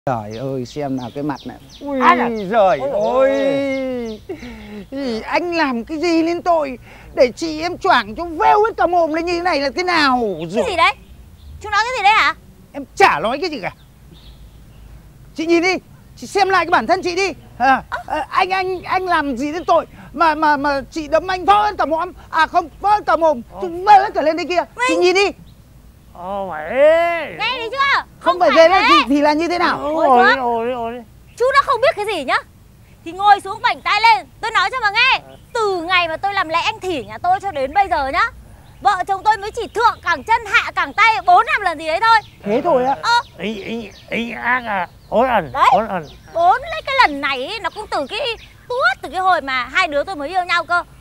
Trời ơi, xem nào cái mặt này. Ui Anh giời ơi. Anh làm cái gì lên tôi để chị em choảng cho vêu hết cả mồm lên như thế này là thế nào rồi? Cái gì đấy? Chú nói cái gì đấy hả? Em chả nói cái gì cả. Chị nhìn đi, chị xem lại cái bản thân chị đi. Anh làm gì đến tội mà chị đấm anh vỡ hết cả mồm. À không, vỡ hết cả mồm, vỡ hết cả lên đây kia. Chị nhìn đi. mày Nghe đi chưa? Không phải thế là thì là như thế nào? Ngồi đi. Chú đã không biết cái gì nhá. Thì ngồi xuống vảnh tay lên, tôi nói cho mà nghe. Từ ngày mà tôi làm lẽ anh Thỉ nhà tôi cho đến bây giờ nhá, vợ chồng tôi mới chỉ thượng cẳng chân hạ cẳng tay 4-5 lần gì đấy thôi. Thế thôi á? Ý ác à. Ổn ẩn. Đấy, 4 lấy cái lần này ý, nó cũng từ cái hồi mà hai đứa tôi mới yêu nhau cơ.